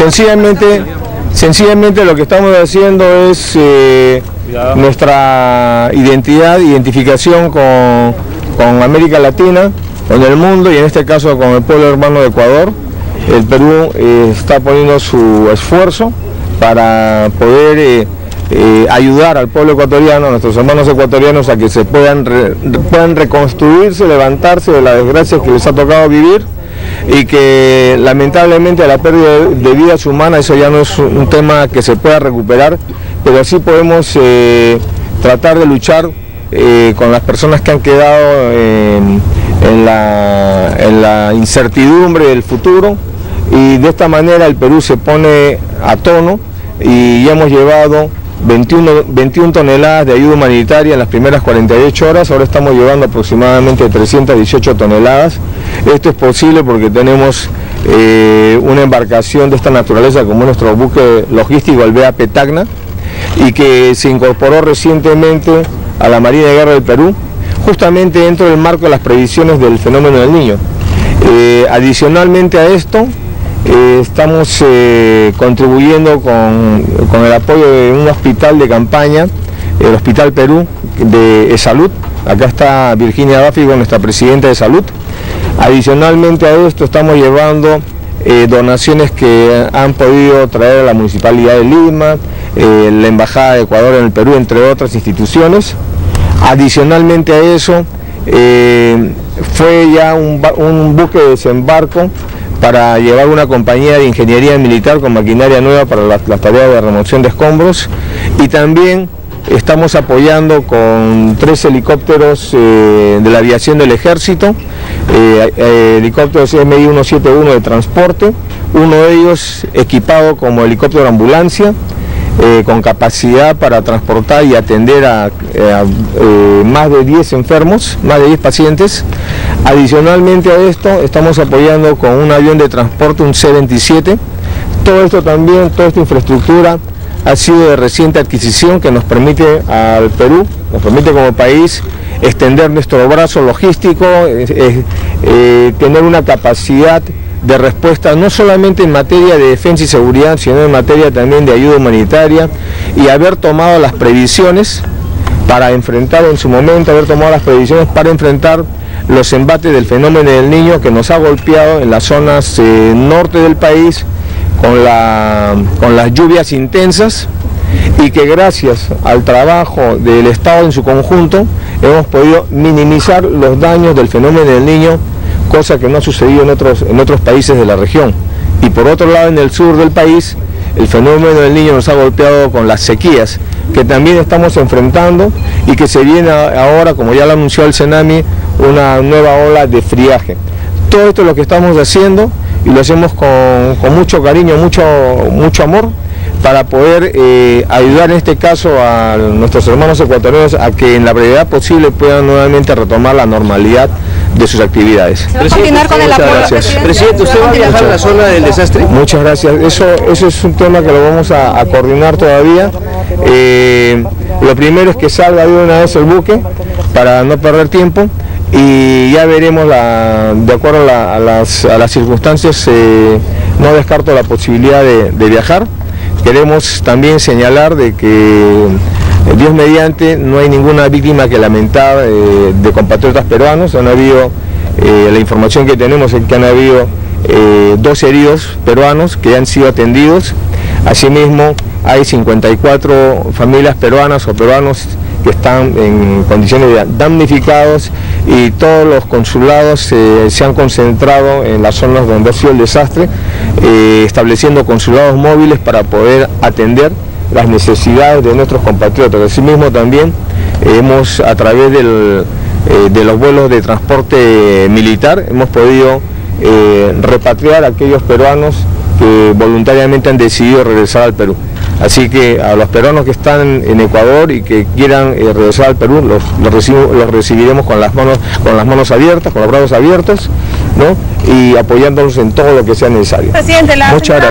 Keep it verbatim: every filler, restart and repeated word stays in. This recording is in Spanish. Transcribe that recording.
Sencillamente, sencillamente lo que estamos haciendo es eh, nuestra identidad, identificación con, con América Latina, con el mundo y en este caso con el pueblo hermano de Ecuador. El Perú eh, está poniendo su esfuerzo para poder eh, eh, ayudar al pueblo ecuatoriano, a nuestros hermanos ecuatorianos, a que se puedan, re, puedan reconstruirse, levantarse de las desgracias que les ha tocado vivir, y que lamentablemente la pérdida de vidas humanas, eso ya no es un tema que se pueda recuperar, pero sí podemos eh, tratar de luchar eh, con las personas que han quedado en, en, la, en la incertidumbre del futuro, y de esta manera el Perú se pone a tono y ya hemos llevado veintiuna toneladas de ayuda humanitaria en las primeras cuarenta y ocho horas, ahora estamos llevando aproximadamente trescientas dieciocho toneladas. Esto es posible porque tenemos eh, una embarcación de esta naturaleza como nuestro buque logístico, el B A P Tacna, y que se incorporó recientemente a la Marina de Guerra del Perú, justamente dentro del marco de las previsiones del fenómeno del Niño. Eh, adicionalmente a esto, Eh, estamos eh, contribuyendo con, con el apoyo de un hospital de campaña, el Hospital Perú de Salud. Acá está Virginia Báfigo, nuestra presidenta de Salud. Adicionalmente a esto estamos llevando eh, donaciones que han podido traer a la Municipalidad de Lima, eh, la Embajada de Ecuador en el Perú, entre otras instituciones. Adicionalmente a eso, eh, fue ya un, un buque de desembarco para llevar una compañía de ingeniería militar con maquinaria nueva para las, las tareas de remoción de escombros, y también estamos apoyando con tres helicópteros eh, de la aviación del ejército, eh, eh, helicópteros M I ciento setenta y uno de transporte, uno de ellos equipado como helicóptero ambulancia, eh, con capacidad para transportar y atender a, a, a eh, más de diez enfermos, más de diez pacientes. Adicionalmente a esto, estamos apoyando con un avión de transporte, un C veintisiete. Todo esto también, toda esta infraestructura ha sido de reciente adquisición, que nos permite al Perú, nos permite como país extender nuestro brazo logístico, eh, eh, eh, tener una capacidad de respuesta no solamente en materia de defensa y seguridad, sino en materia también de ayuda humanitaria, y haber tomado las previsiones para enfrentar en su momento, haber tomado las previsiones para enfrentar los embates del fenómeno del Niño, que nos ha golpeado en las zonas eh, norte del país con, la, con las lluvias intensas, y que gracias al trabajo del Estado en su conjunto hemos podido minimizar los daños del fenómeno del Niño, cosa que no ha sucedido en otros, en otros países de la región. Y por otro lado, en el sur del país, el fenómeno del Niño nos ha golpeado con las sequías, que también estamos enfrentando, y que se viene ahora, como ya lo anunció el Senami, una nueva ola de friaje. Todo esto es lo que estamos haciendo, y lo hacemos con, con mucho cariño, mucho, mucho amor, para poder eh, ayudar en este caso a nuestros hermanos ecuatorianos a que en la brevedad posible puedan nuevamente retomar la normalidad de sus actividades. ¿Se va a continuar con el apoyo? Presidente, Presidente, ¿usted va a viajar a la zona del desastre? Muchas gracias. Eso, eso es un tema que lo vamos a, a coordinar todavía. Eh, lo primero es que salga de una vez el buque para no perder tiempo, y ya veremos, la, de acuerdo a, la, a, las, a las circunstancias, eh, no descarto la posibilidad de, de viajar. Queremos también señalar de que, Dios mediante, no hay ninguna víctima que lamentar eh, de compatriotas peruanos. Han habido, eh, la información que tenemos es que han habido eh, dos heridos peruanos que han sido atendidos. Asimismo, hay cincuenta y cuatro familias peruanas o peruanos que están en condiciones de damnificados, y todos los consulados eh, se han concentrado en las zonas donde ha sido el desastre, eh, estableciendo consulados móviles para poder atender las necesidades de nuestros compatriotas. Asimismo también eh, hemos, a través del, eh, de los vuelos de transporte militar, hemos podido eh, repatriar a aquellos peruanos que voluntariamente han decidido regresar al Perú. Así que a los peruanos que están en Ecuador y que quieran eh, regresar al Perú, los, los, recibo, los recibiremos con las manos, con las manos abiertas, con los brazos abiertos, ¿no? Y apoyándolos en todo lo que sea necesario. Presidente, la Muchas gracias.